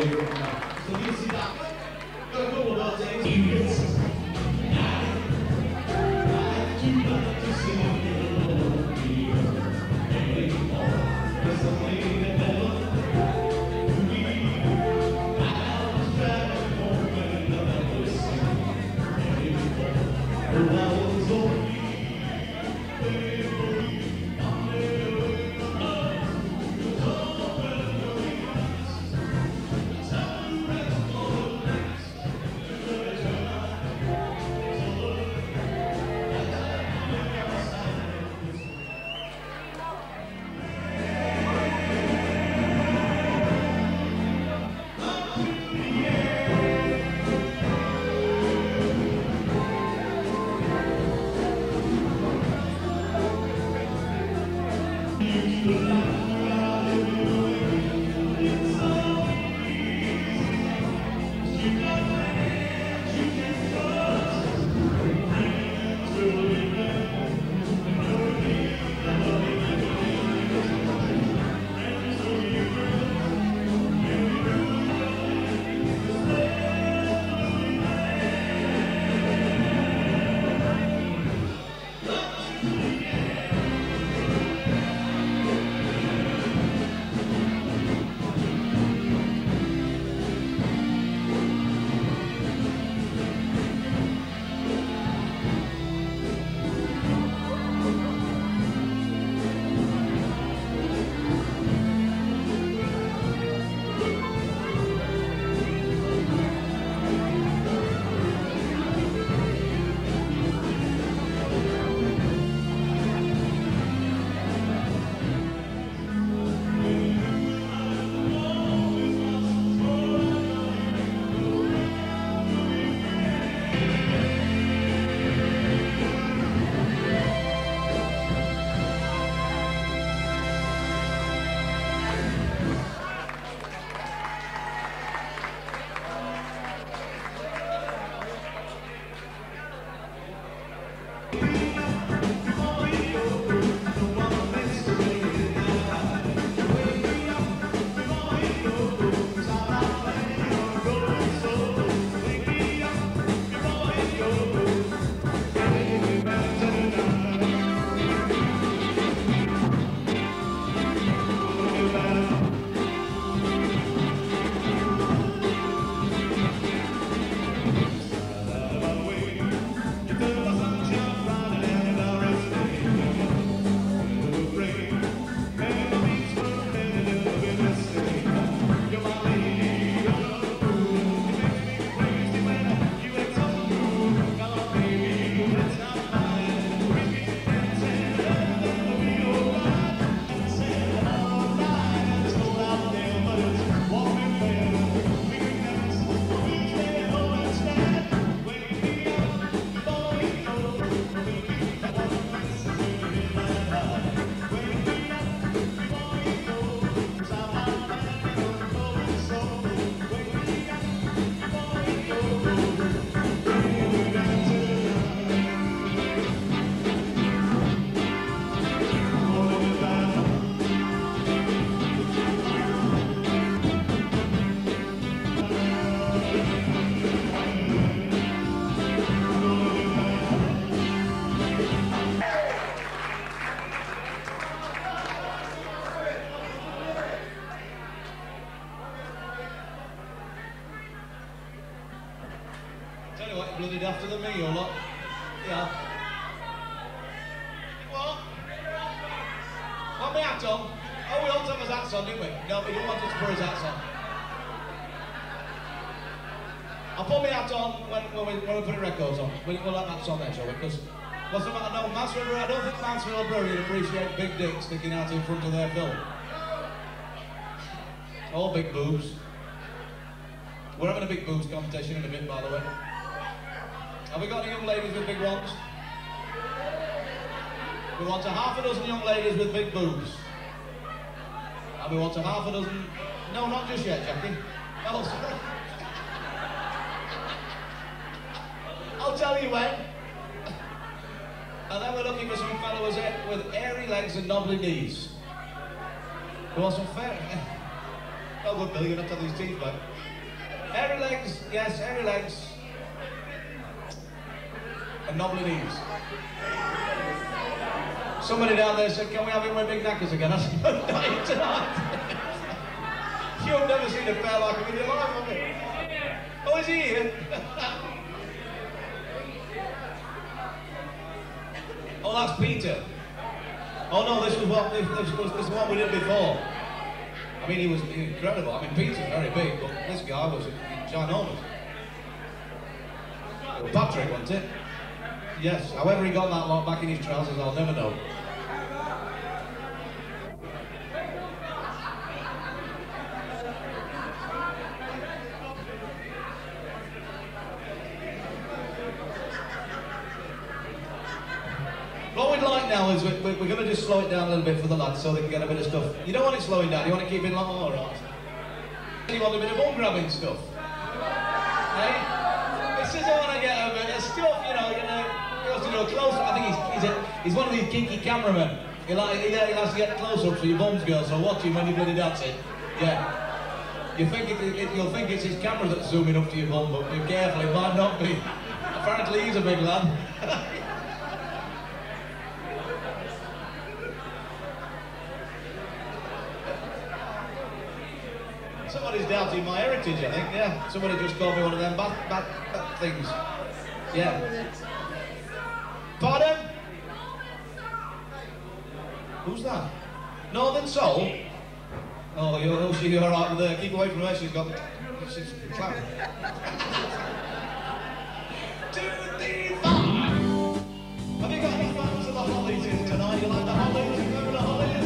bloody after than me, or not? Yeah. What? Want my hat on? Oh, we all have his hats on, didn't we? No, we don't want us to put his hats on. I'll put my hat on when we put the records on. We'll have hats on there, shall we? Because what's the matter? No, Mansfield, I don't think Mansfield Brewery appreciate big dicks sticking out in front of their film. All big boobs. We're having a big boobs competition in a bit, by the way. Have we got any young ladies with big ones? We want a half a dozen young ladies with big boobs. And we want a half a dozen... No, not just yet, Jackie. Oh, sorry. I'll tell you when. And then we're looking for some fellows with airy legs and knobbly knees. We want some fair... Oh, good, Bill, you're not on these teeth, man. Hairy legs, yes, hairy legs. And knobbly knees. Somebody down there said, can we have him wear big knackers again? I said, not tonight. You've never seen a pair like him in your life, have you? Oh, is he here? Oh, that's Peter. Oh no, this was what we did before. I mean, he was incredible. I mean, Peter's very big, but this guy was ginormous. Well, Patrick, wasn't it? Yes. However he got that lot back in his trousers, I'll never know. What we'd like now is we're going to just slow it down a little bit for the lads so they can get a bit of stuff. You don't want it slowing down, you want to keep it like more, right? You want a bit of bum grabbing stuff. Hey? This is all I get a bit of stuff, you know, he wants to do a close-up. I think he's one of these kinky cameramen. He has to get close-up for your bums, girl, so watch him when you bloody dancing. Yeah. You'll think it's his camera that's zooming up to your bum, but be careful, it might not be. Apparently he's a big lad. Somebody's doubting my heritage, I think, yeah. Somebody just called me one of them bad things. Yeah. Pardon? Who's that? Northern Soul? Oh, you're alright with her. Keep away from her, she's clown. 2, 3, 5! Have you got any fans of the Hollies in tonight? You like the Hollies? Remember the Hollies?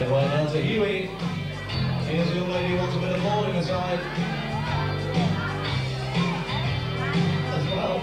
Well, now to Huey. Here's a young lady who wants a bit of boarding aside. As well.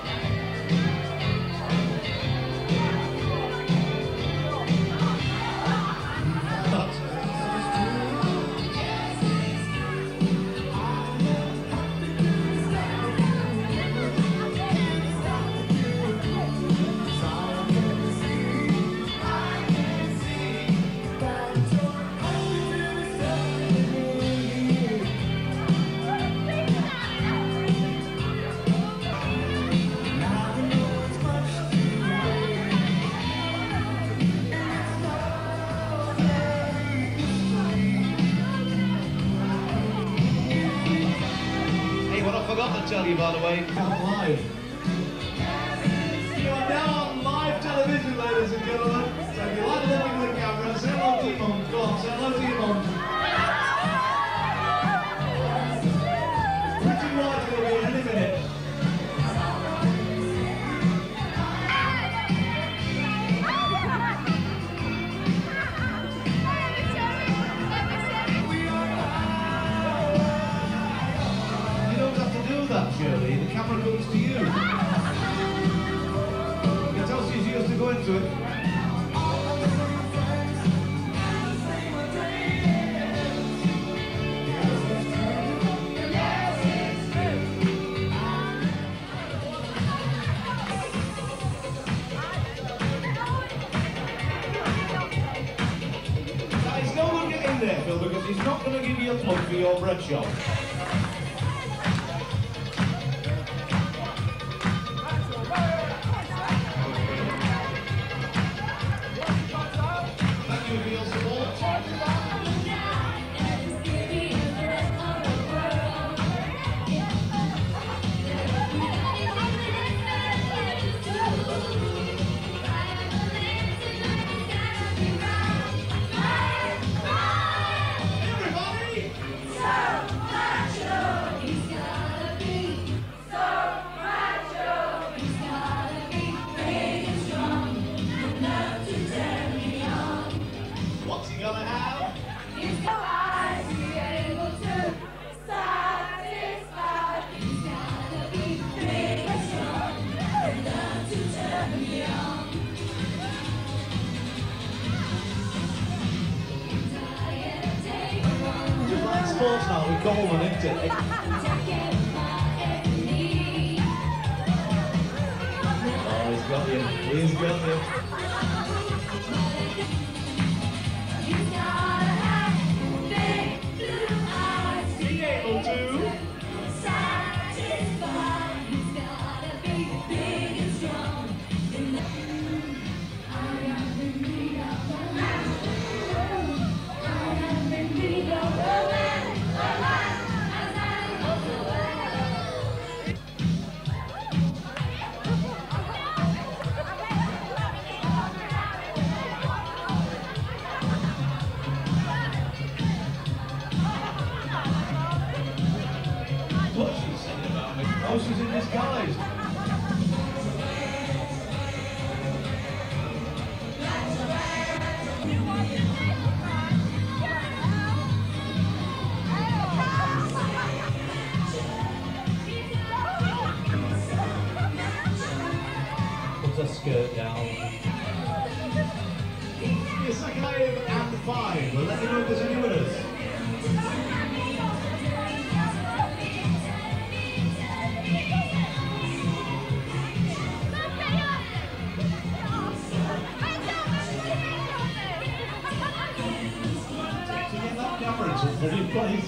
I forgot to tell you, by the way, out live. You are now on live television, ladies and gentlemen. So if you like looking at the camera, say hello to your mum. Go on, say hello to your mum. Pretty White will be in any minute. Shirley, the camera comes to you. You can tell she's used to going to it. Now, it's no good getting there, Phil, because he's not going to give you a plug for your bread shop. Sports now, we call them, isn't it? Oh, he's got you. He's got you. Be able to. What's she saying about me? Oh, she's in disguise. Put her skirt down. Yes, I can and 5. We'll let you know if there's any winners. Bloody places.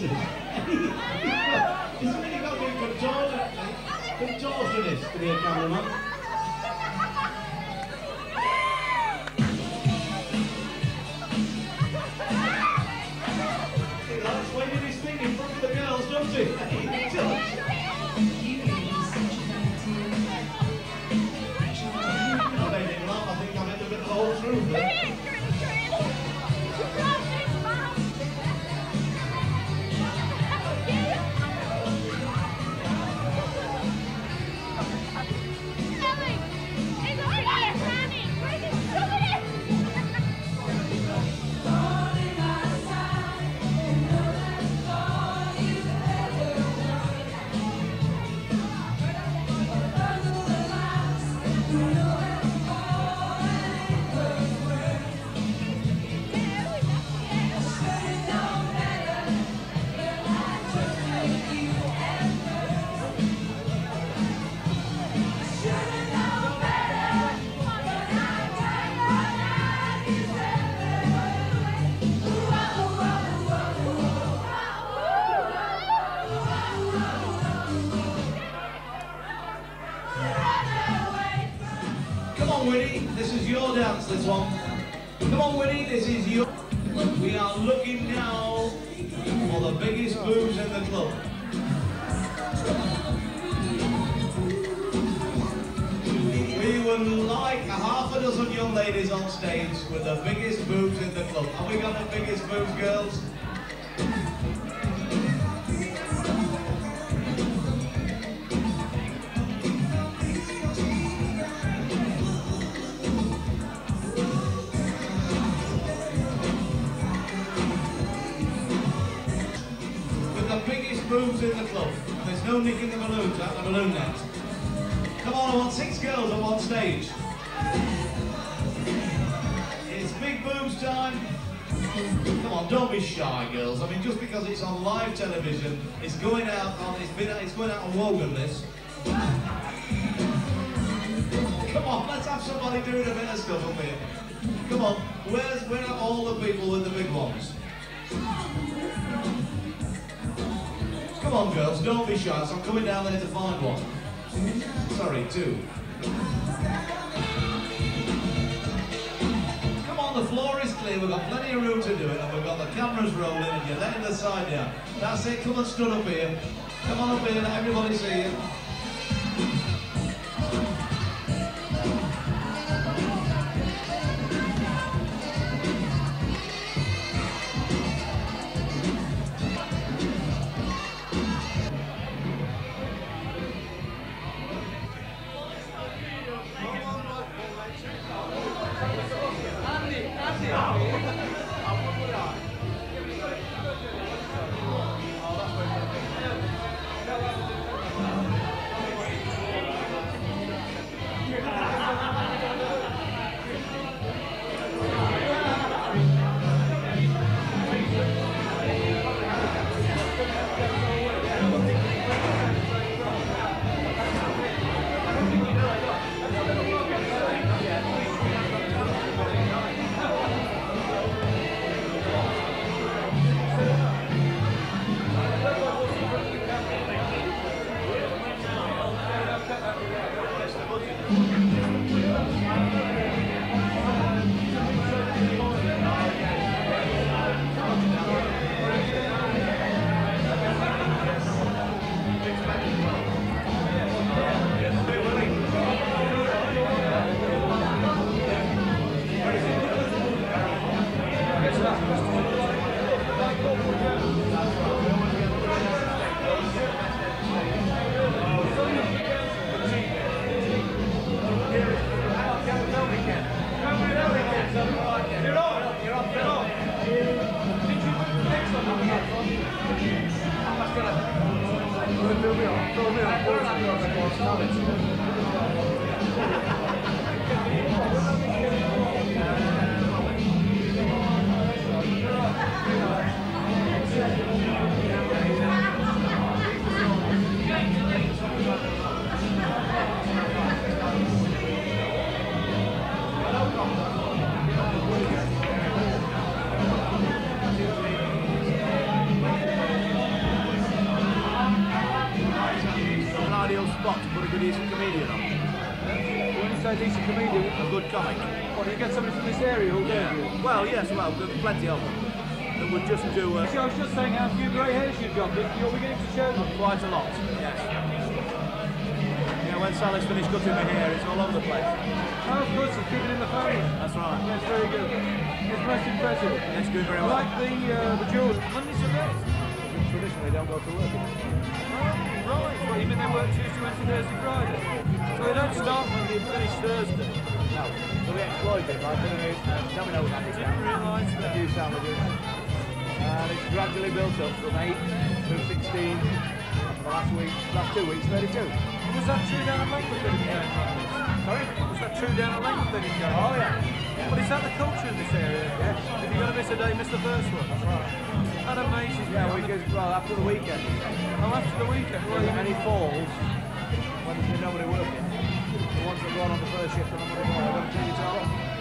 Isn't it got to be contortionist to be a cameraman? He likes waving his thing in front of the girls, doesn't he? He does. I made him laugh. I think I made a bit of the whole truth there. It's your dance, this one. Come on, Winnie, this is your... We are looking now for the biggest boobs in the club. We would like a half a dozen young ladies on stage with the biggest boobs in the club. Have we got the biggest boobs, girls? Boobs in the club. There's no nicking the balloons out the balloon net. Come on, I want 6 girls on one stage. It's big boobs time. Come on, don't be shy, girls. I mean, just because it's on live television, it's going out on it's going out on Wogan, this. Come on, let's have somebody doing a bit of stuff up here. Come on, where are all the people with the big ones? Come on, girls, don't be shy. So I'm coming down there to find one. Sorry, 2. Come on, the floor is clear. We've got plenty of room to do it, and we've got the cameras rolling, and you're letting the side down. That's it. Come and stand up here. Come on up here, let everybody see you. Spot to put a good decent comedian on. When you say decent comedian, A good comic. what, do you get somebody from this area who'll do it? Well, yes, well, there's plenty of them. That would just do See, I was just saying how few grey hairs you've got, but you're beginning to show them. quite a lot. Yes. Yeah, when Sally's finished cutting my hair, it's all over the place. Oh, of course, it's keeping in the family. That's right. Yes, very good. It's most impressive. It's doing very I well. like the jewels. Mondays are best. Traditionally, don't go to work. Right, well, you mean they work Tuesday, Wednesday, Thursday, Friday? So they don't start Monday and finish Thursday? No. So we exploit it, like Domino's had it. Didn't realise A that. few sandwiches. And it's gradually built up from 8 to 16. The last 2 weeks, 32. Was that true down at Langford they didn't go in Mondays? Sorry? Was that true down at Langford they didn't go in? Oh, yeah. But is that the culture in this area? Yes. If you're going to miss a day, miss the first one. That's right. That amazes me. Yeah, well, after the weekend. Oh, after the weekend. Well, you Any falls when there's been nobody working. The ones that go on the first shift on the Monday morning, I don't think it's all.